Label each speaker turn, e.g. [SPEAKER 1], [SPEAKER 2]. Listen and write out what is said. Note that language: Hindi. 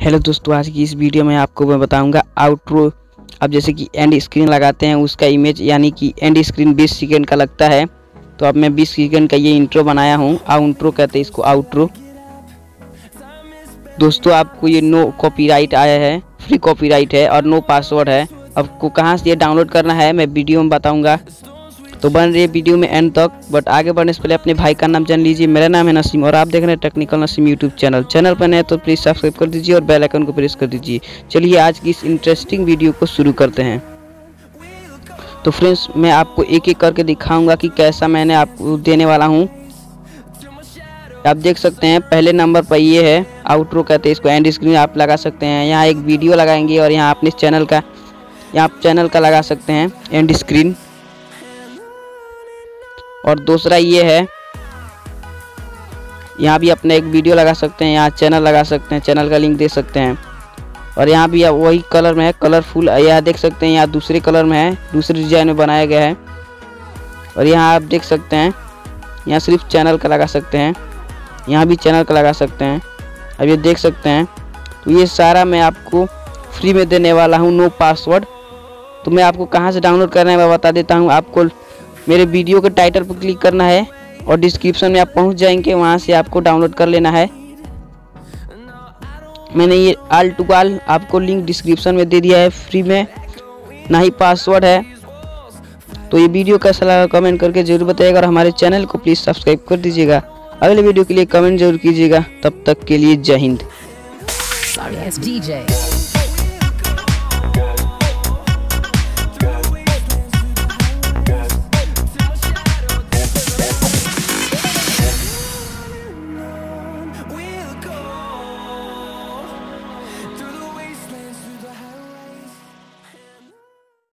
[SPEAKER 1] हेलो दोस्तों, आज की इस वीडियो में आपको मैं बताऊंगा आउटरो। अब जैसे कि एंड स्क्रीन लगाते हैं उसका इमेज, यानी कि एंड स्क्रीन 20 सेकंड का लगता है। तो अब मैं 20 सेकंड का ये इंट्रो बनाया हूँ। आउट्रो कहते हैं इसको, आउट्रो। दोस्तों आपको ये नो कॉपीराइट आया है, फ्री कॉपीराइट है और नो पासवर्ड है। आपको कहाँ से ये डाउनलोड करना है मैं वीडियो में बताऊँगा, तो बन रही है वीडियो में एंड तक। बट आगे बढ़ने से पहले अपने भाई का नाम जान लीजिए। मेरा नाम है नसीम और आप देख रहे हैं टेक्निकल नसीम यूट्यूब चैनल पर नए तो प्लीज़ सब्सक्राइब कर दीजिए और बेल आइकन को प्रेस कर दीजिए। चलिए आज की इस इंटरेस्टिंग वीडियो को शुरू करते हैं। तो फ्रेंड्स, मैं आपको एक एक करके दिखाऊंगा कि कैसा मैंने आपको देने वाला हूँ। आप देख सकते हैं पहले नंबर पर ये है आउट्रो कहते हैं इसको। एंड स्क्रीन आप लगा सकते हैं, यहाँ एक वीडियो लगाएंगे और यहाँ अपने चैनल का लगा सकते हैं एंड स्क्रीन। और दूसरा ये है, यहाँ भी अपना एक वीडियो लगा सकते हैं, यहाँ चैनल लगा सकते हैं, चैनल का लिंक दे सकते हैं। और यहाँ भी वही कलर में है, कलरफुल। यहाँ देख सकते हैं यहाँ दूसरे कलर में है, दूसरे डिजाइन में बनाया गया है। और यहाँ आप देख सकते हैं यहाँ सिर्फ चैनल का लगा सकते हैं, यहाँ भी चैनल का लगा सकते हैं। अब ये देख सकते हैं। तो ये सारा मैं आपको फ्री में देने वाला हूँ, नो पासवर्ड। तो मैं आपको कहाँ से डाउनलोड करना है मैं बता देता हूँ। आपको मेरे वीडियो के टाइटल पर क्लिक करना है और डिस्क्रिप्शन में आप पहुंच जाएंगे, वहां से आपको डाउनलोड कर लेना है। मैंने ये ऑल टू ऑल आपको लिंक डिस्क्रिप्शन में दे दिया है, फ्री में, ना ही पासवर्ड है। तो ये वीडियो कैसा लगा कमेंट करके जरूर बताइएगा और हमारे चैनल को प्लीज़ सब्सक्राइब कर दीजिएगा। अगले वीडियो के लिए कमेंट जरूर कीजिएगा। तब तक के लिए जय हिंद।